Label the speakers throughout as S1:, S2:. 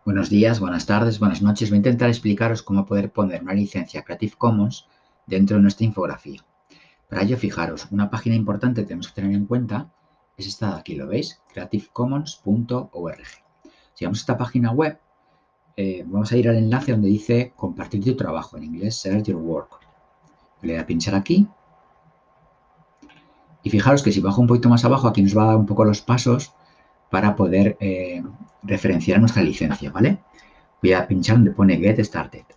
S1: Buenos días, buenas tardes, buenas noches. Voy a intentar explicaros cómo poder poner una licencia Creative Commons dentro de nuestra infografía. Para ello, fijaros, una página importante que tenemos que tener en cuenta es esta de aquí, ¿lo veis? creativecommons.org. Si vamos a esta página web, vamos a ir al enlace donde dice compartir tu trabajo, en inglés share your work. Le voy a pinchar aquí. Y fijaros que si bajo un poquito más abajo, aquí nos va a dar un poco los pasos para poder referenciar nuestra licencia, ¿vale? Voy a pinchar donde pone Get Started.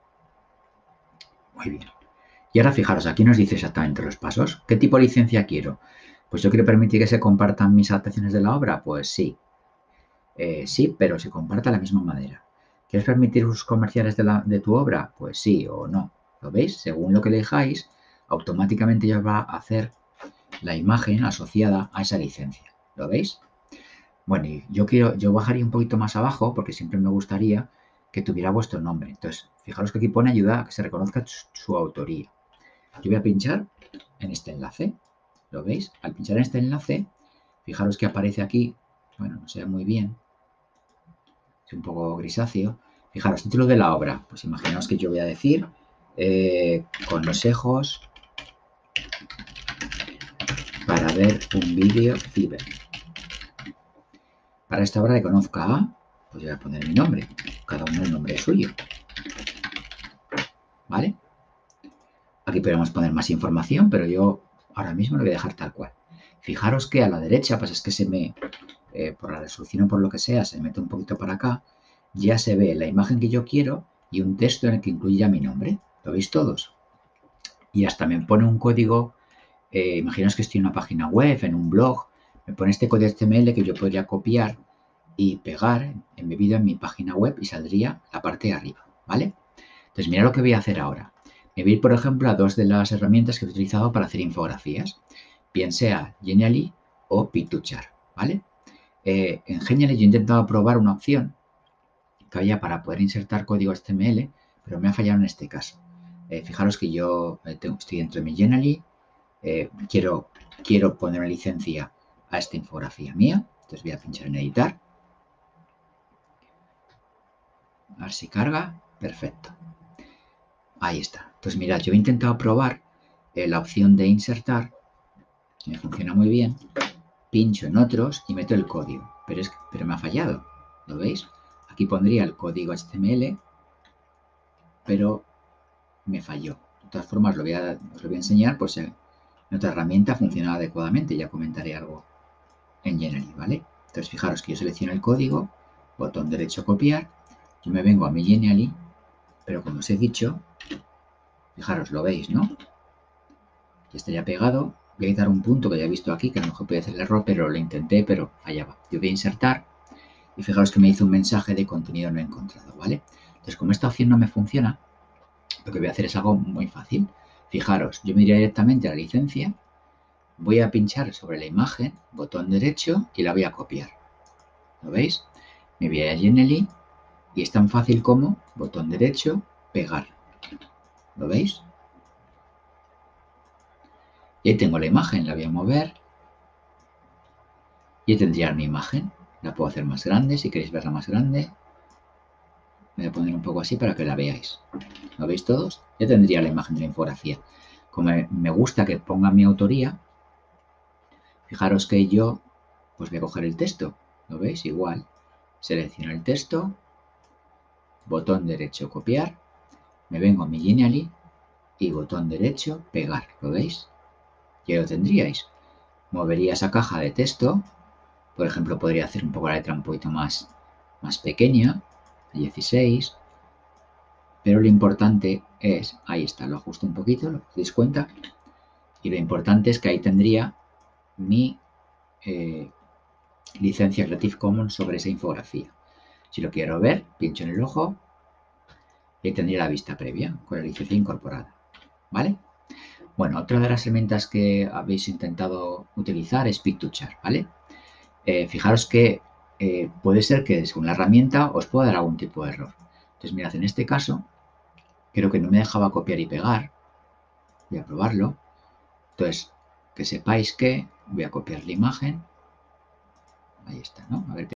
S1: Muy bien. Y ahora fijaros, aquí nos dice exactamente los pasos. ¿Qué tipo de licencia quiero? Pues yo quiero permitir que se compartan mis adaptaciones de la obra. Pues sí. Sí, pero se comparta de la misma manera. ¿Quieres permitir usos comerciales de tu obra? Pues sí o no. ¿Lo veis? Según lo que elijáis, automáticamente ya va a hacer la imagen asociada a esa licencia. ¿Lo veis? Bueno, y yo bajaría un poquito más abajo porque siempre me gustaría que tuviera vuestro nombre. Entonces, fijaros que aquí pone ayuda a que se reconozca su autoría. Yo voy a pinchar en este enlace. ¿Lo veis? Al pinchar en este enlace, fijaros que aparece aquí, bueno, no se ve muy bien, es un poco grisáceo. Fijaros, título de la obra. Pues imaginaos que yo voy a decir consejos para ver un vídeo ciber. Para esta obra que conozca a, pues voy a poner mi nombre. Cada uno el nombre suyo. ¿Vale? Aquí podemos poner más información, pero yo ahora mismo lo voy a dejar tal cual. Fijaros que a la derecha, pues es que se me, por la resolución o por lo que sea, se mete un poquito para acá, ya se ve la imagen que yo quiero y un texto en el que incluya mi nombre. ¿Lo veis todos? Y hasta me pone un código, imaginaos que estoy en una página web, en un blog, me pone este código HTML que yo podría copiar y pegar embebido en mi página web y saldría la parte de arriba, ¿vale? Entonces, mira lo que voy a hacer ahora. Me voy a ir, por ejemplo, a dos de las herramientas que he utilizado para hacer infografías, bien sea Genially o Pictochart, ¿vale? En Genially yo he intentado probar una opción que había para poder insertar código HTML, pero me ha fallado en este caso. Fijaros que yo estoy dentro de mi Genially, quiero poner una licencia a esta infografía mía, entonces voy a pinchar en editar, a ver si carga, perfecto. Ahí está. Entonces mirad, yo he intentado probar la opción de insertar, me funciona muy bien, pincho en otros y meto el código, pero me ha fallado, ¿lo veis? Aquí pondría el código HTML, pero me falló. De todas formas, os lo voy a enseñar por si en otra herramienta funciona adecuadamente, ya comentaré algo en Genially, ¿vale? Entonces fijaros que yo selecciono el código, botón derecho copiar, yo me vengo a mi Genially, pero como os he dicho, fijaros, lo veis, ¿no? Ya estaría pegado. Voy a quitar un punto que ya he visto aquí, que a lo mejor puede hacer el error, pero lo intenté, pero fallaba. Yo voy a insertar y fijaros que me hizo un mensaje de contenido no encontrado, ¿vale? Entonces, como esta opción no me funciona, lo que voy a hacer es algo muy fácil. Fijaros, yo me iré directamente a la licencia, voy a pinchar sobre la imagen, botón derecho y la voy a copiar. ¿Lo veis? Me voy a Genially y es tan fácil como botón derecho, pegar. ¿Lo veis? Y ahí tengo la imagen, la voy a mover y tendría mi imagen. La puedo hacer más grande, si queréis verla más grande. Voy a poner un poco así para que la veáis. ¿Lo veis todos? Ya tendría la imagen de la infografía. Como me gusta que ponga mi autoría, fijaros que yo pues voy a coger el texto. ¿Lo veis? Igual. Selecciono el texto, botón derecho copiar, me vengo a mi Genially y botón derecho pegar. ¿Lo veis? Ya lo tendríais. Movería esa caja de texto. Por ejemplo, podría hacer un poco la letra un poquito más pequeña, 16. Pero lo importante es, ahí está, lo ajusto un poquito, ¿lo dais cuenta? Y lo importante es que ahí tendría mi licencia Creative Commons sobre esa infografía. Si lo quiero ver, pincho en el ojo y ahí tendría la vista previa con la licencia incorporada. ¿Vale? Bueno, otra de las herramientas que habéis intentado utilizar es Pictochart, ¿vale? Fijaros que puede ser que según la herramienta os pueda dar algún tipo de error. Entonces, mirad, en este caso, creo que no me dejaba copiar y pegar. Voy a probarlo. Entonces, que sepáis que voy a copiar la imagen. Ahí está, ¿no? A ver